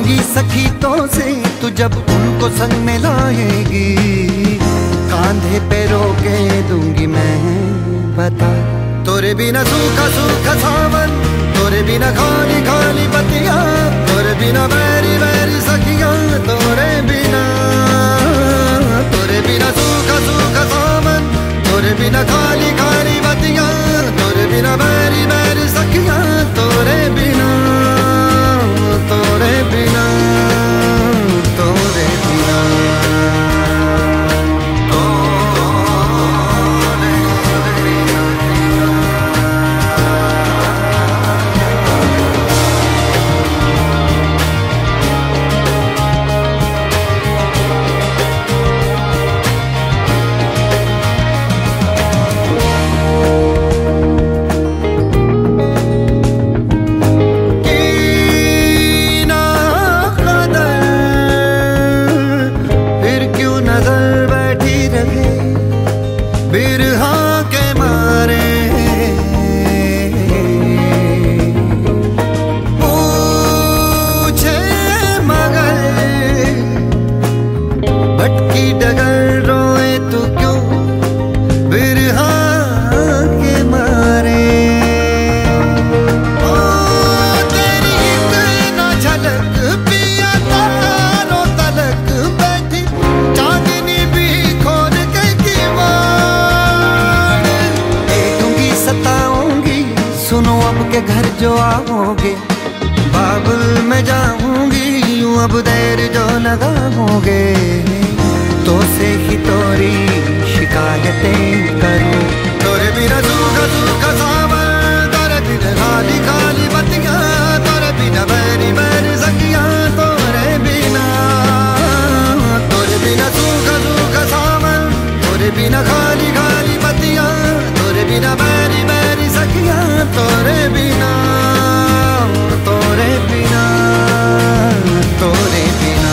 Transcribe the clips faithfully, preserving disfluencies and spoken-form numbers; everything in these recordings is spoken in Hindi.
कहूंगी सखी तो से तू जब उनको संग में लाएगी, कांधे पे रोके दूंगी मैं बता। तोरे बिना सूखा सूखा सावन, तोरे बिना खाली खाली बतिया, तोरे बिना बैरी बैरी सखिया, तोरे बिना तोरे बिना सूखा सूखा सावन, तोरे बिना खाली खाली बतिया, तोरे बिना बैरी बैरी सखिया, तोरे बिना तोरे बिना तोरे बिना बिरहा के मारे पूछे मगर भटकी डगर रोए तू क्यों बिरहा के मारे। ओ तेरी एक ना झलक पिया तारों तलक बैठी चांदनी भी खोल के सुनो अब के घर जो आओगे, बाबुल में जाऊंगी यूं अब देर जो लगाओगे, तो से ही तोरी शिकायतें करूं। तोरे बिना सूखा सूखा सावन, तोरे बिना खाली खाली बतिया, तोरे बिना बैरी बैरी सखिया, तोरे बिना तोरे बिना सूखा सूखा सावन, तोरे बिना खाली खाली बतिया, तोरे बिना बैरी बैरी सखिया, तोरे बिना तोरे बिना तोरे बिना।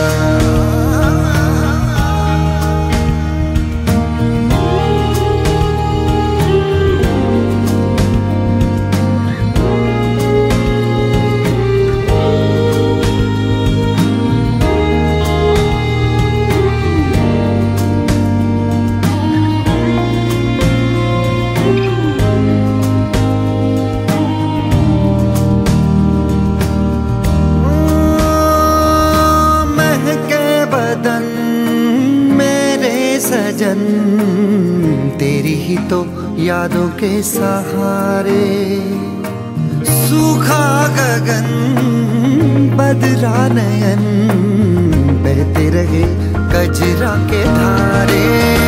सजन तेरी ही तो यादों के सहारे, सूखा गगन बदरा नयन, बहते रहे कजरा के धारे।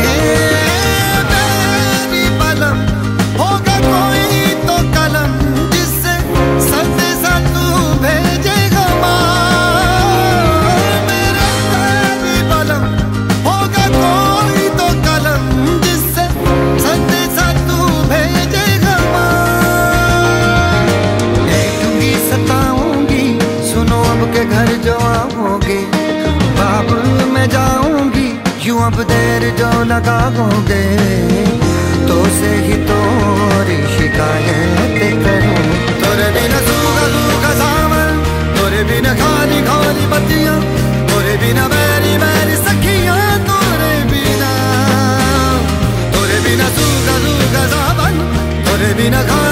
मेरी बलम होगा कोई तो कलम, जिससे संदेशा तू भेजेगा। मेरी बलम होगा कोई तो कलम, जिससे संदेशा तू भेजेगा। देखूंगी सताऊंगी सुनो अब के घर जो आओगे, बाबुल में जाऊंगी यूं अब देर जो लगाओगे, तो से ही तोरी शिकायत करूं। तोरे बिना सूखा सूखा सावन, तोरे बिना खाली खाली बतिया, तोरे बिना बैरी बैरी सखिया, तोरे बिना तोरे बिना सूखा सूखा सावन, तोरे बिना